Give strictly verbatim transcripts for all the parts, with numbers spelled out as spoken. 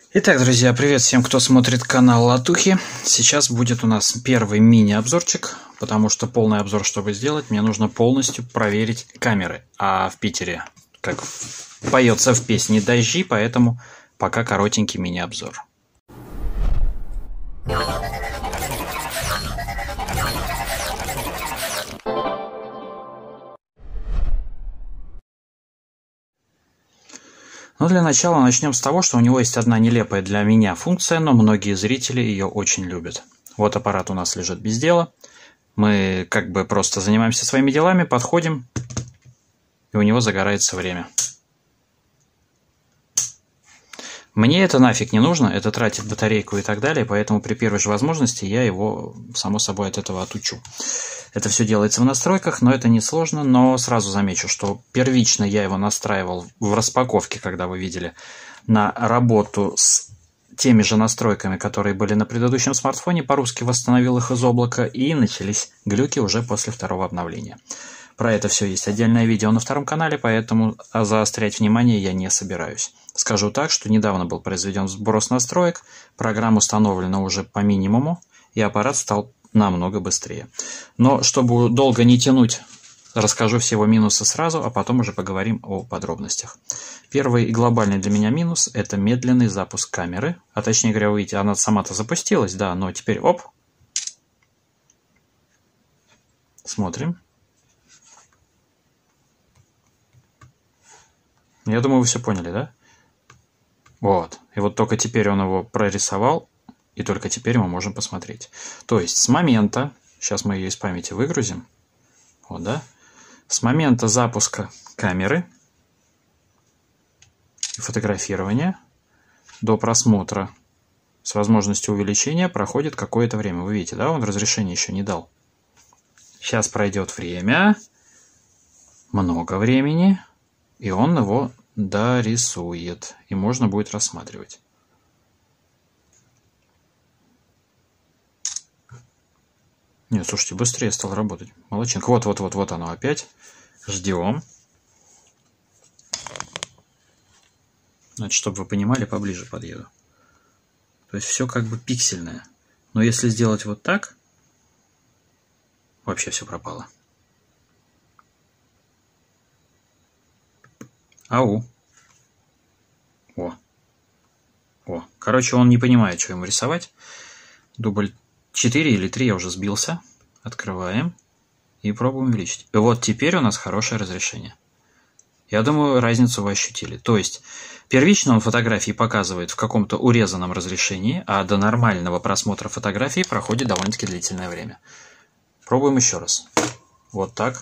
Итак, друзья, привет всем, кто смотрит канал Латухи. Сейчас будет у нас первый мини-обзорчик, потому что полный обзор, чтобы сделать, мне нужно полностью проверить камеры. А в Питере, как поется в песне, дожди, поэтому пока коротенький мини-обзор. Но для начала начнем с того, что у него есть одна нелепая для меня функция, но многие зрители ее очень любят. Вот аппарат у нас лежит без дела. Мы как бы просто занимаемся своими делами, подходим, и у него загорается время. Мне это нафиг не нужно, это тратит батарейку и так далее, поэтому при первой же возможности я его, само собой, от этого отучу. Это все делается в настройках, но это несложно, но сразу замечу, что первично я его настраивал в распаковке, когда вы видели, на работу с теми же настройками, которые были на предыдущем смартфоне, по-русски восстановил их из облака, и начались глюки уже после второго обновления. Про это все есть отдельное видео на втором канале, поэтому заострять внимание я не собираюсь. Скажу так, что недавно был произведен сброс настроек, программа установлена уже по минимуму, и аппарат стал намного быстрее. Но чтобы долго не тянуть, расскажу все его минусы сразу, а потом уже поговорим о подробностях. Первый и глобальный для меня минус – это медленный запуск камеры. А точнее говоря, вы видите, она сама-то запустилась, да, но теперь оп. Смотрим. Я думаю, вы все поняли, да? Вот. И вот только теперь он его прорисовал, и только теперь мы можем посмотреть. То есть с момента, сейчас мы ее из памяти выгрузим, вот, да? С момента запуска камеры и фотографирования до просмотра с возможностью увеличения проходит какое-то время. Вы видите, да? Он разрешение еще не дал. Сейчас пройдет время, много времени, и он его дорисует, и можно будет рассматривать. Нет, слушайте, быстрее стал работать. Молодчинка. Вот-вот-вот-вот оно опять. Ждем. Значит, чтобы вы понимали, поближе подъеду. То есть все как бы пиксельное. Но если сделать вот так, вообще все пропало. Ау. О. О. Короче, он не понимает, что ему рисовать. Дубль четыре или три я уже сбился. Открываем. И пробуем увеличить. И вот теперь у нас хорошее разрешение. Я думаю, разницу вы ощутили. То есть, первично он фотографии показывает в каком-то урезанном разрешении, а до нормального просмотра фотографий проходит довольно-таки длительное время. Пробуем еще раз. Вот так.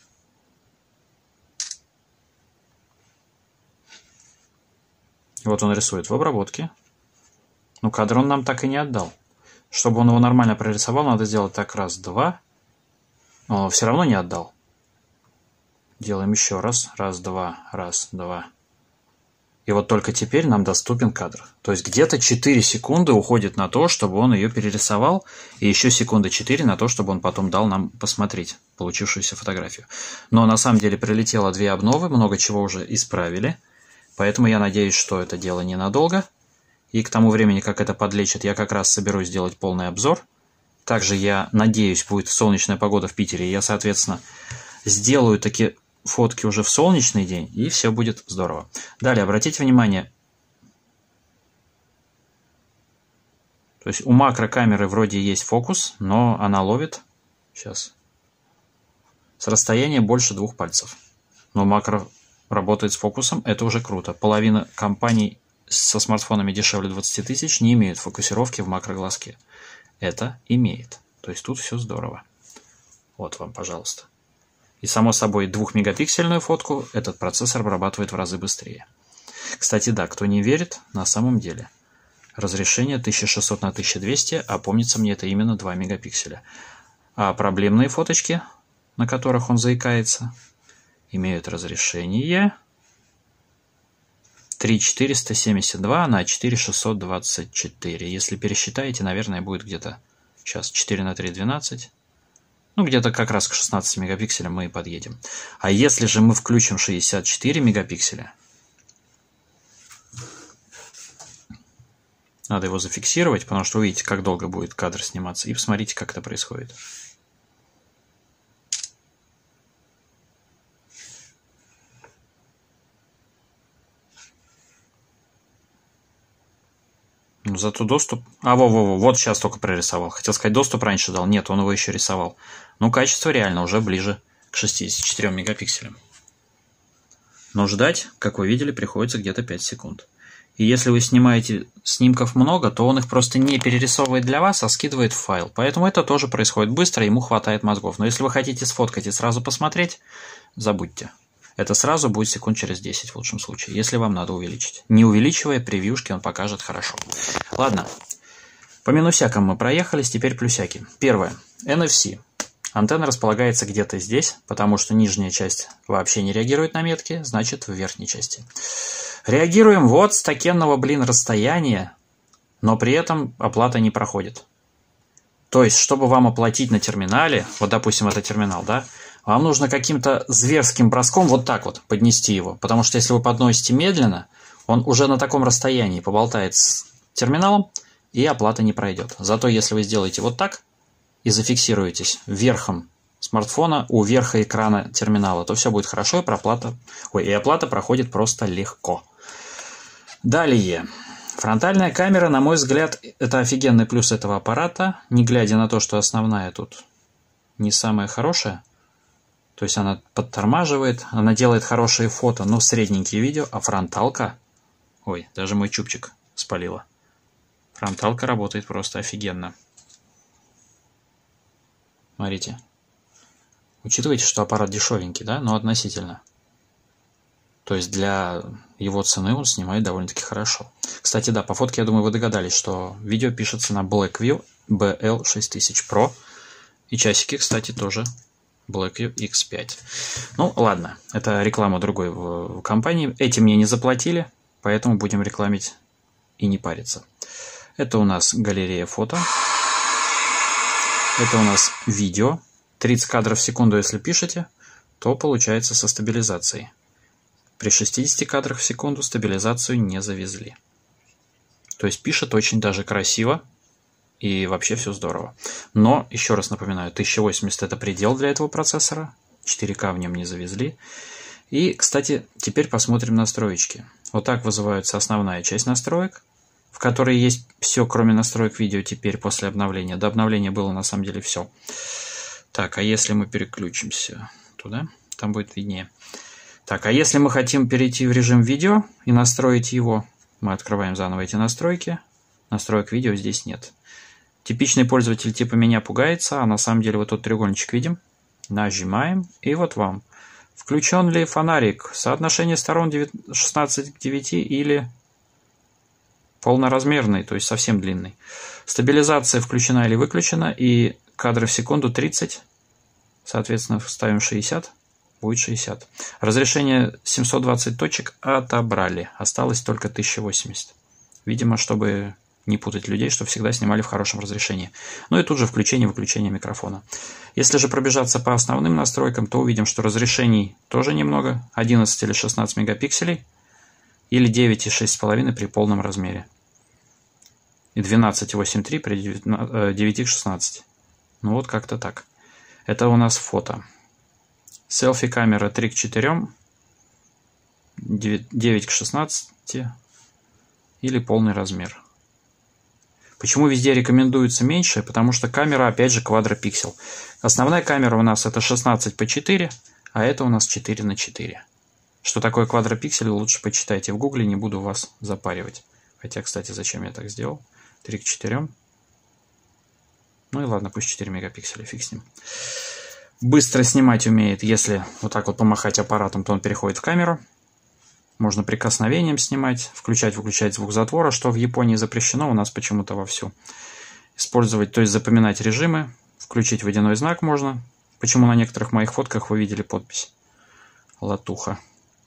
Вот он рисует в обработке. Но кадр он нам так и не отдал. Чтобы он его нормально прорисовал, надо сделать так раз, два. Но он все равно не отдал. Делаем еще раз. Раз, два, раз, два. И вот только теперь нам доступен кадр. То есть где-то четыре секунды уходит на то, чтобы он ее перерисовал. И еще секунды четыре на то, чтобы он потом дал нам посмотреть получившуюся фотографию. Но на самом деле прилетело две обновы. Много чего уже исправили. Поэтому я надеюсь, что это дело ненадолго. И к тому времени, как это подлечит, я как раз соберусь сделать полный обзор. Также я надеюсь, будет солнечная погода в Питере. И я, соответственно, сделаю такие фотки уже в солнечный день. И все будет здорово. Далее, обратите внимание. То есть у макрокамеры вроде есть фокус, но она ловит. Сейчас. С расстояния больше двух пальцев. Но макро работает с фокусом, это уже круто. Половина компаний со смартфонами дешевле двадцати тысяч не имеют фокусировки в макроглазке. Это имеет. То есть тут все здорово. Вот вам, пожалуйста. И само собой двухмегапиксельную фотку этот процессор обрабатывает в разы быстрее. Кстати, да, кто не верит, на самом деле разрешение тысяча шестьсот на тысяча двести, а помнится мне это именно два мегапикселя. А проблемные фоточки, на которых он заикается, имеют разрешение три тысячи четыреста семьдесят два на четыре тысячи шестьсот двадцать четыре. Если пересчитаете, наверное, будет где-то сейчас четыре на три двенадцать. Ну, где-то как раз к шестнадцати мегапикселям мы и подъедем. А если же мы включим шестьдесят четыре мегапикселя, Надо его зафиксировать, потому что увидите, как долго будет кадр сниматься. И посмотрите, как это происходит. Ну, зато доступ... А, во-во-во, вот сейчас только прорисовал. Хотел сказать, доступ раньше дал. Нет, он его еще рисовал. Ну, качество реально уже ближе к шестидесяти четырем мегапикселям. Но ждать, как вы видели, приходится где-то пять секунд. И если вы снимаете снимков много, то он их просто не перерисовывает для вас, а скидывает в файл. Поэтому это тоже происходит быстро, ему хватает мозгов. Но если вы хотите сфоткать и сразу посмотреть, забудьте. Это сразу будет секунд через десять в лучшем случае, если вам надо увеличить. Не увеличивая превьюшки, он покажет хорошо. Ладно, по минусякам мы проехались, теперь плюсяки. Первое. эн эф си. Антенна располагается где-то здесь, потому что нижняя часть вообще не реагирует на метки, значит в верхней части. Реагируем вот с такенного, блин, расстояния, но при этом оплата не проходит. То есть, чтобы вам оплатить на терминале, вот допустим это терминал, да, вам нужно каким-то зверским броском вот так вот поднести его, потому что если вы подносите медленно, он уже на таком расстоянии поболтает с терминалом, и оплата не пройдет. Зато если вы сделаете вот так и зафиксируетесь верхом смартфона у верха экрана терминала, то все будет хорошо, и, проплата... Ой, и оплата проходит просто легко. Далее. Фронтальная камера, на мой взгляд, это офигенный плюс этого аппарата, не глядя на то, что основная тут не самая хорошая. То есть она подтормаживает, она делает хорошие фото, но средненькие видео, а фронталка... Ой, даже мой чубчик спалила. Фронталка работает просто офигенно. Смотрите. Учитывайте, что аппарат дешевенький, да, но относительно. То есть для его цены он снимает довольно-таки хорошо. Кстати, да, по фотке, я думаю, вы догадались, что видео пишется на Blackview би эл шесть тысяч про. И часики, кстати, тоже Blackview икс пять. Ну, ладно, это реклама другой в компании. Эти мне не заплатили, поэтому будем рекламить и не париться. Это у нас галерея фото. Это у нас видео. тридцать кадров в секунду, если пишете, то получается со стабилизацией. При шестидесяти кадрах в секунду стабилизацию не завезли. То есть пишет очень даже красиво и вообще все здорово. Но, еще раз напоминаю, тысяча восемьдесят это предел для этого процессора. четыре ка в нем не завезли. И, кстати, теперь посмотрим настроечки. Вот так вызывается основная часть настроек, в которой есть все, кроме настроек видео теперь после обновления. До обновления было на самом деле все. Так, а если мы переключимся туда, там будет виднее. Так, а если мы хотим перейти в режим видео и настроить его, мы открываем заново эти настройки. Настроек видео здесь нет. Типичный пользователь типа меня пугается, а на самом деле вот тут треугольничек видим. Нажимаем, и вот вам. Включен ли фонарик? Соотношение сторон шестнадцать к девяти или полноразмерный, то есть совсем длинный. Стабилизация включена или выключена, и кадры в секунду тридцать. Соответственно, ставим шестьдесят. Будет шестьдесят. Разрешение семьсот двадцать точек отобрали. Осталось только тысяча восемьдесят. Видимо, чтобы не путать людей, что всегда снимали в хорошем разрешении. Ну и тут же включение-выключение микрофона. Если же пробежаться по основным настройкам, то увидим, что разрешений тоже немного. одиннадцать или шестнадцать мегапикселей. Или девять и шесть с половиной при полном размере. И двенадцать и восемь и три при девяти к шестнадцати. Ну вот как-то так. Это у нас фото. Селфи-камера три к четырем, девять к шестнадцати или полный размер. Почему везде рекомендуется меньше? Потому что камера, опять же, квадропиксель. Основная камера у нас это шестнадцать по четыре, а это у нас четыре на четыре. Что такое квадропиксель, лучше почитайте в гугле, не буду вас запаривать. Хотя, кстати, зачем я так сделал? три к четырем. Ну и ладно, пусть четыре мегапикселя, фиг с ним. Быстро снимать умеет, если вот так вот помахать аппаратом, то он переходит в камеру. Можно прикосновением снимать, включать-выключать звук затвора, что в Японии запрещено, у нас почему-то вовсю. Использовать, то есть запоминать режимы, включить водяной знак можно. Почему на некоторых моих фотках вы видели подпись Латуха.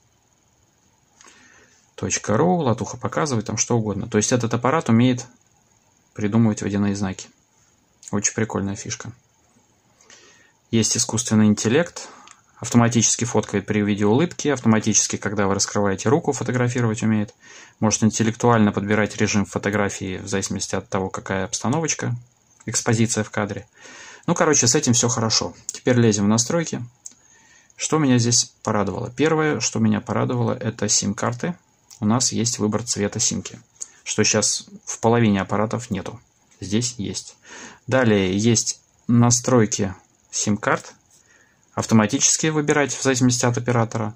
.ру, Латуха показывает, там что угодно. То есть этот аппарат умеет придумывать водяные знаки. Очень прикольная фишка. Есть искусственный интеллект, Автоматически фоткает при виде улыбки, автоматически, когда вы раскрываете руку, фотографировать умеет. Может интеллектуально подбирать режим фотографии в зависимости от того, какая обстановочка, экспозиция в кадре. Ну, короче, с этим все хорошо. Теперь лезем в настройки. Что меня здесь порадовало? Первое, что меня порадовало, это сим-карты. У нас есть выбор цвета симки, что сейчас в половине аппаратов нету. Здесь есть. Далее есть настройки сим-карт. Автоматически выбирать в зависимости от оператора.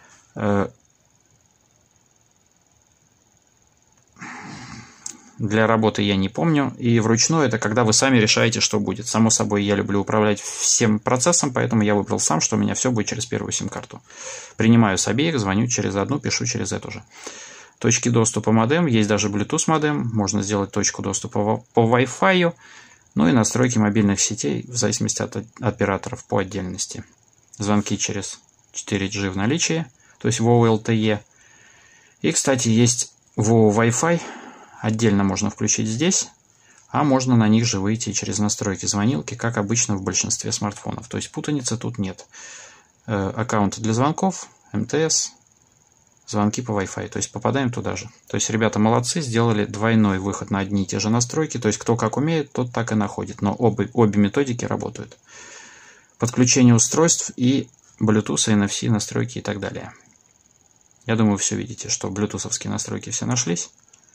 Для работы я не помню. И вручную это когда вы сами решаете, что будет. Само собой, я люблю управлять всем процессом, поэтому я выбрал сам, что у меня все будет через первую сим-карту. Принимаю с обеих, звоню через одну, пишу через эту же. Точки доступа модем. Есть даже Bluetooth модем. Можно сделать точку доступа по Wi-Fi. Ну и настройки мобильных сетей в зависимости от операторов по отдельности. Звонки через четыре джи в наличии, то есть ви о эл ти и. И, кстати, есть ви о Wi-Fi. Отдельно можно включить здесь, а можно на них же выйти через настройки звонилки, как обычно в большинстве смартфонов. То есть путаницы тут нет. Э, аккаунты для звонков, эм тэ эс, звонки по Wi-Fi. То есть попадаем туда же. То есть ребята молодцы, сделали двойной выход на одни и те же настройки. То есть кто как умеет, тот так и находит. Но обе, обе методики работают. Подключение устройств и Bluetooth, эн эф си настройки и так далее. Я думаю, все видите, что блютусовские настройки все нашлись.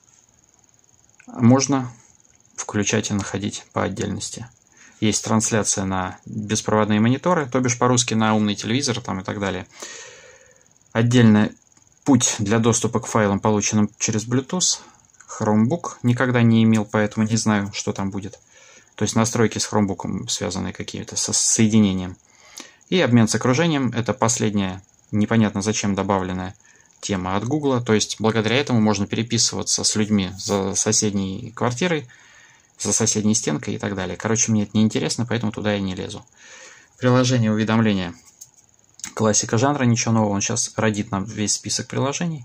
Можно включать и находить по отдельности. Есть трансляция на беспроводные мониторы, то бишь по-русски на умный телевизор там и так далее. Отдельный путь для доступа к файлам, полученным через Bluetooth. Chromebook никогда не имел, поэтому не знаю, что там будет. То есть настройки с Chromebook связаны какими-то со соединением. И обмен с окружением. Это последняя, непонятно зачем добавленная тема от Google. То есть благодаря этому можно переписываться с людьми за соседней квартирой, за соседней стенкой и так далее. Короче, мне это не интересно, поэтому туда я не лезу. Приложение уведомления. Классика жанра, ничего нового. Он сейчас родит нам весь список приложений.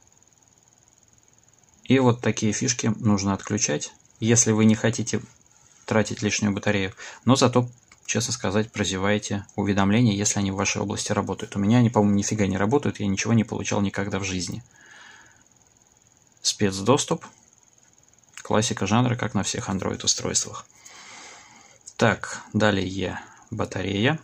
И вот такие фишки нужно отключать, если вы не хотите тратить лишнюю батарею. Но зато, честно сказать, прозеваете уведомления, если они в вашей области работают. У меня они, по-моему, нифига не работают, я ничего не получал никогда в жизни. Спецдоступ. Классика жанра, как на всех Android-устройствах. Так, далее батарея.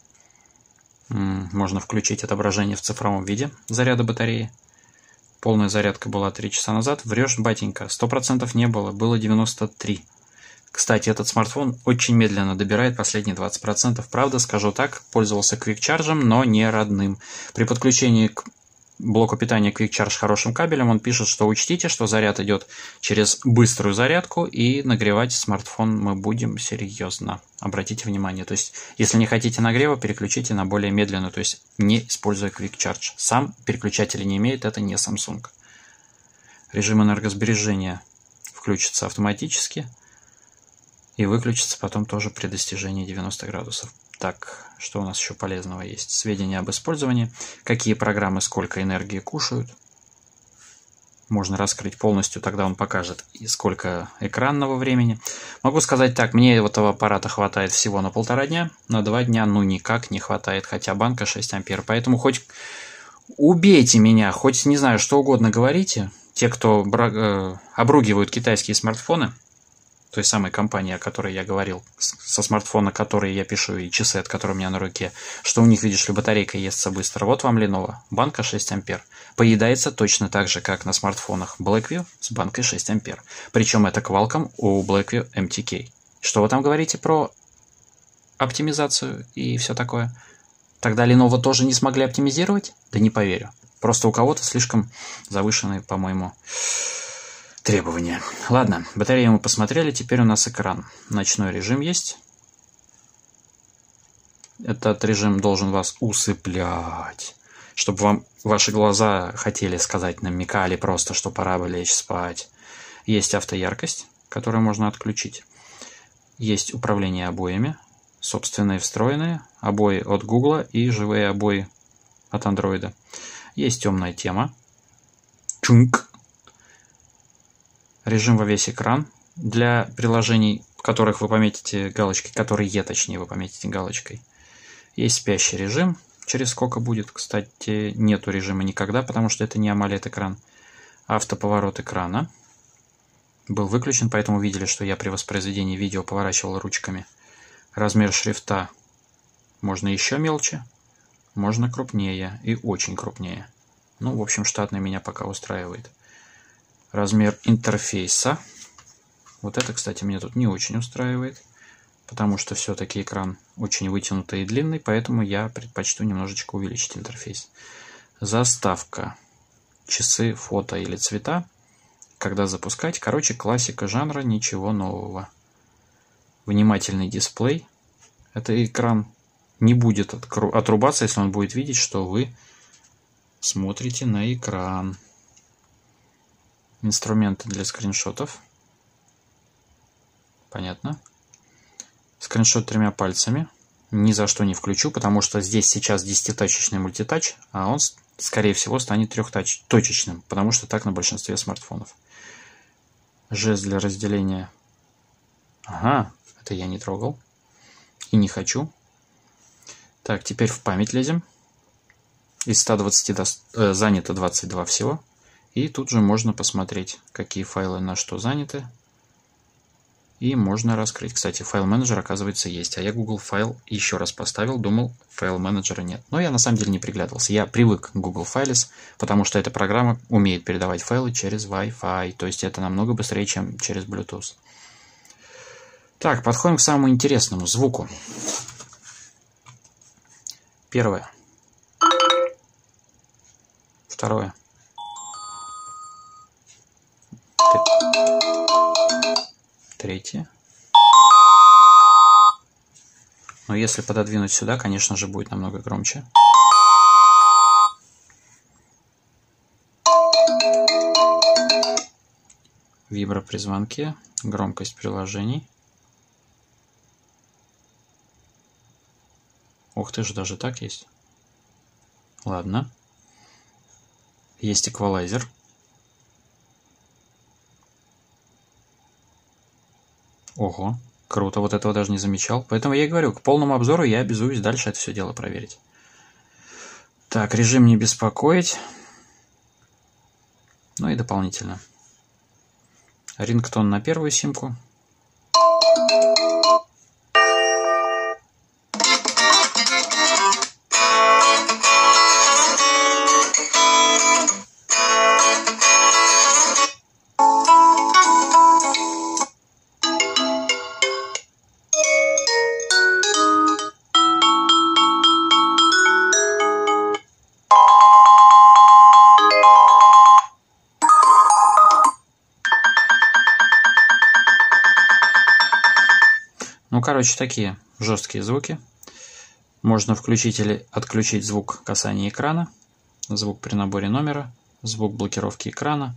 Можно включить отображение в цифровом виде заряда батареи. Полная зарядка была три часа назад. Врешь, батенька, сто процентов не было, было девяносто три процента. Кстати, этот смартфон очень медленно добирает последние двадцать процентов. Правда, скажу так, пользовался Quick Charge, но не родным. При подключении к блоку питания Quick Charge хорошим кабелем он пишет, что учтите, что заряд идет через быструю зарядку, и нагревать смартфон мы будем серьезно. Обратите внимание. То есть, если не хотите нагрева, переключите на более медленную, то есть не используя Quick Charge. Сам переключатель не имеет, это не Samsung. Режим энергосбережения включится автоматически. И выключится потом тоже при достижении девяноста градусов. Так, что у нас еще полезного есть? Сведения об использовании. Какие программы сколько энергии кушают. Можно раскрыть полностью, тогда он покажет и сколько экранного времени. Могу сказать так, мне этого аппарата хватает всего на полтора дня. На два дня ну никак не хватает, хотя банка шесть ампер. Поэтому хоть убейте меня, хоть не знаю, что угодно говорите. Те, кто э, обругивают китайские смартфоны, той самой компании, о которой я говорил, со смартфона, который я пишу, и часы, от которого у меня на руке, что у них, видишь ли, батарейка естся быстро. Вот вам Lenovo, банка шесть ампер. Поедается точно так же, как на смартфонах Blackview с банкой шесть ампер. Причем это Qualcomm у Blackview эм ти кей. Что вы там говорите про оптимизацию и все такое? Тогда Lenovo тоже не смогли оптимизировать? Да не поверю. Просто у кого-то слишком завышенные, по-моему, требования. Ладно, батарею мы посмотрели, теперь у нас экран. Ночной режим есть. Этот режим должен вас усыплять, чтобы вам ваши глаза хотели сказать, намекали просто, что пора бы лечь спать. Есть автояркость, которую можно отключить. Есть управление обоями, собственные встроенные, обои от Google и живые обои от Android. Есть темная тема. Чунк. Режим во весь экран для приложений, в которых вы пометите галочкой, которые точнее вы пометите галочкой. Есть спящий режим, через сколько будет, кстати, нету режима никогда, потому что это не AMOLED экран. Автоповорот экрана был выключен, поэтому видели, что я при воспроизведении видео поворачивал ручками. Размер шрифта можно еще мельче, можно крупнее и очень крупнее. Ну, в общем, штатный меня пока устраивает. Размер интерфейса. Вот это, кстати, меня тут не очень устраивает, потому что все-таки экран очень вытянутый и длинный, поэтому я предпочту немножечко увеличить интерфейс. Заставка. Часы, фото или цвета. Когда запускать. Короче, классика жанра, ничего нового. Внимательный дисплей. Это экран не будет отрубаться, если он будет видеть, что вы смотрите на экран. Инструменты для скриншотов. Понятно. Скриншот тремя пальцами. Ни за что не включу, потому что здесь сейчас десятиточечный мультитач, а он, скорее всего, станет трехточечным, потому что так на большинстве смартфонов. Жест для разделения. Ага, это я не трогал. И не хочу. Так, теперь в память лезем. Из ста двадцати до, э, занято двадцать два всего. И тут же можно посмотреть, какие файлы на что заняты. И можно раскрыть. Кстати, файл-менеджер, оказывается, есть. А я Google файл еще раз поставил, думал, файл-менеджера нет. Но я на самом деле не приглядывался. Я привык к Google Files, потому что эта программа умеет передавать файлы через Wi-Fi. То есть это намного быстрее, чем через Bluetooth. Так, подходим к самому интересному звуку. Первое. Второе. Третье. Но если пододвинуть сюда, конечно же, будет намного громче. Вибро при звонке. Громкость приложений. Ух ты же, даже так есть. Ладно. Есть эквалайзер. Ого, круто, вот этого даже не замечал. Поэтому я и говорю, к полному обзору я обязуюсь дальше это все дело проверить. Так, режим не беспокоить. Ну и дополнительно. Рингтон на первую симку. Ну, короче, такие жесткие звуки. Можно включить или отключить звук касания экрана, звук при наборе номера, звук блокировки экрана,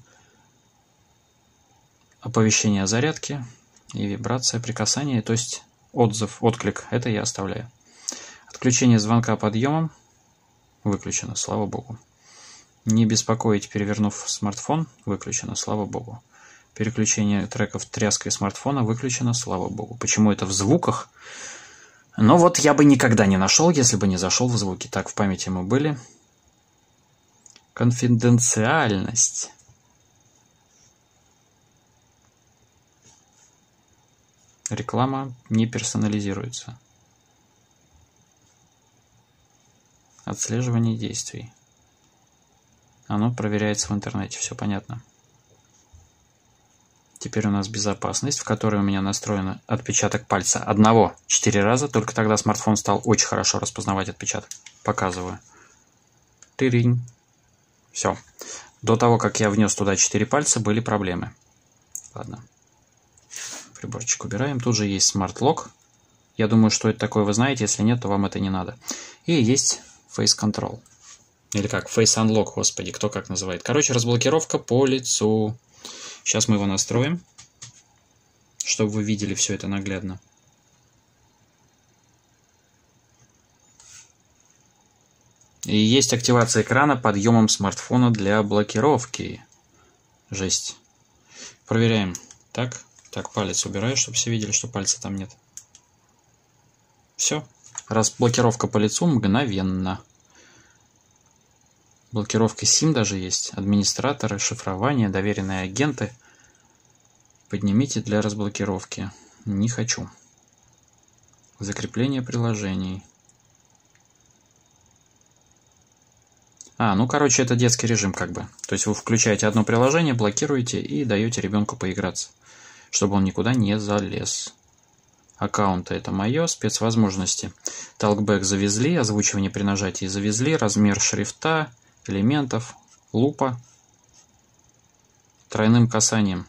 оповещение о зарядке и вибрация при касании, то есть отзыв, отклик, это я оставляю. Отключение звонка подъемом выключено, слава богу. Не беспокоить, перевернув смартфон, выключено, слава богу. Переключение треков тряской смартфона выключено, слава богу. Почему это в звуках? Но вот я бы никогда не нашел, если бы не зашел в звуки. Так, в памяти мы были. Конфиденциальность. Реклама не персонализируется. Отслеживание действий. Оно проверяется в интернете, все понятно. Теперь у нас безопасность, в которой у меня настроен отпечаток пальца одного четыре раза. Только тогда смартфон стал очень хорошо распознавать отпечаток. Показываю. Тыринь. Все. До того, как я внес туда четыре пальца, были проблемы. Ладно. Приборчик убираем. Тут же есть Smart Lock. Я думаю, что это такое, вы знаете. Если нет, то вам это не надо. И есть Face Control. Или как? Face Unlock, господи, кто как называет. Короче, разблокировка по лицу. Сейчас мы его настроим, чтобы вы видели все это наглядно. И есть активация экрана подъемом смартфона для блокировки. Жесть. Проверяем. Так, так, палец убираю, чтобы все видели, что пальца там нет. Все. Разблокировка по лицу мгновенно. Блокировка сим даже есть. Администраторы, шифрование, доверенные агенты. Поднимите для разблокировки. Не хочу. Закрепление приложений. А, ну короче, это детский режим как бы. То есть вы включаете одно приложение, блокируете и даете ребенку поиграться, чтобы он никуда не залез. Аккаунты это мое, спецвозможности. Талкбэк завезли, озвучивание при нажатии завезли, размер шрифта, элементов, лупа, тройным касанием.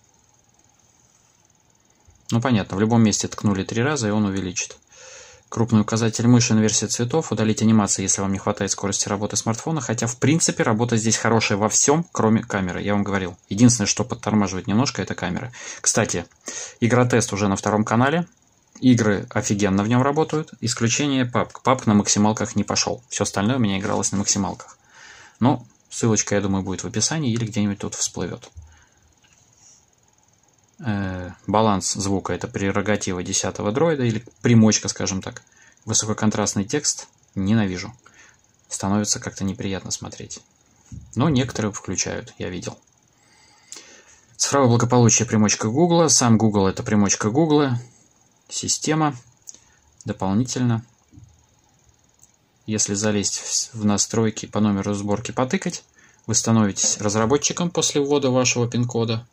Ну понятно, в любом месте ткнули три раза и он увеличит. Крупный указатель мыши, инверсия цветов, удалить анимации, если вам не хватает скорости работы смартфона, хотя в принципе работа здесь хорошая во всем, кроме камеры, я вам говорил. Единственное, что подтормаживает немножко, это камера. Кстати, игротест уже на втором канале, игры офигенно в нем работают, исключение пабг. пабг на максималках не пошел, все остальное у меня игралось на максималках. Но ссылочка, я думаю, будет в описании или где-нибудь тут всплывет. Баланс звука — это прерогатива десятого дроида или примочка, скажем так. Высококонтрастный текст ненавижу. Становится как-то неприятно смотреть. Но некоторые включают, я видел. Цифровое благополучие — примочка Google. Сам Google — это примочка Google. Система. Дополнительно, если залезть в настройки по номеру сборки, потыкать, вы становитесь разработчиком после ввода вашего пин-кода.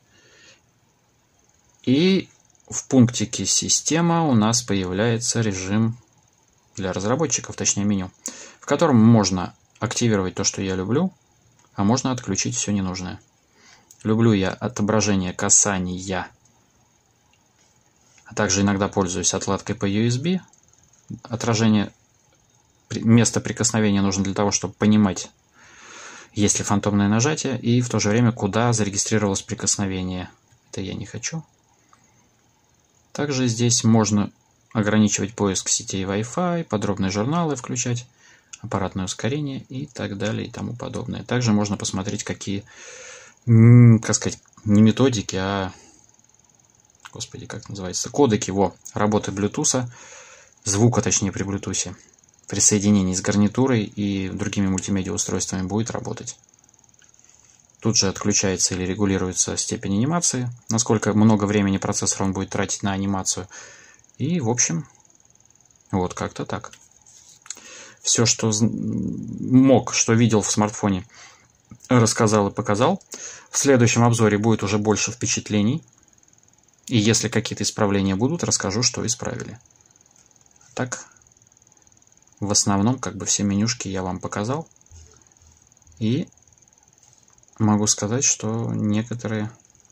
И в пунктике «Система» у нас появляется режим для разработчиков, точнее меню, в котором можно активировать то, что я люблю, а можно отключить все ненужное. Люблю я отображение касания, а также иногда пользуюсь отладкой по ю эс би. Отражение места прикосновения нужно для того, чтобы понимать, есть ли фантомное нажатие, и в то же время, куда зарегистрировалось прикосновение. Это я не хочу. Также здесь можно ограничивать поиск сетей Wi-Fi, подробные журналы включать, аппаратное ускорение и так далее и тому подобное. Также можно посмотреть, какие, как сказать, не методики, а, господи, как называется, кодеки, во, работы Bluetooth, звука, точнее, при Bluetooth, при соединении с гарнитурой и другими мультимедиа устройствами будет работать. Тут же отключается или регулируется степень анимации, насколько много времени процессор он будет тратить на анимацию. И, в общем, вот как-то так. Все, что мог, что видел в смартфоне, рассказал и показал. В следующем обзоре будет уже больше впечатлений. И если какие-то исправления будут, расскажу, что исправили. Так, в основном, как бы все менюшки я вам показал. И могу сказать, что некоторые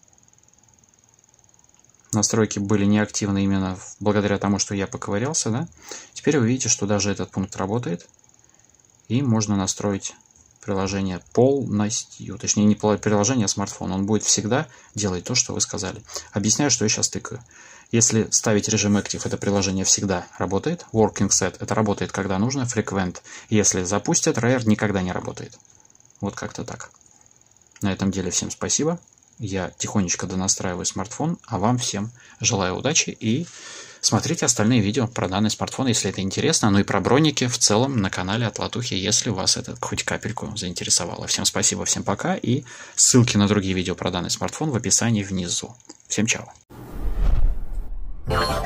настройки были неактивны именно благодаря тому, что я поковырялся, да? Теперь вы видите, что даже этот пункт работает. И можно настроить приложение полностью. Точнее, не приложение, а смартфон. Он будет всегда делать то, что вы сказали. Объясняю, что я сейчас тыкаю. Если ставить режим Active, это приложение всегда работает. Working Set — это работает, когда нужно. Frequent. Если запустят, Rare никогда не работает. Вот как-то так. На этом деле всем спасибо. Я тихонечко донастраиваю смартфон, а вам всем желаю удачи и смотрите остальные видео про данный смартфон, если это интересно. Ну и про броники в целом на канале от Латухи, если вас это хоть капельку заинтересовало. Всем спасибо, всем пока, и ссылки на другие видео про данный смартфон в описании внизу. Всем чао.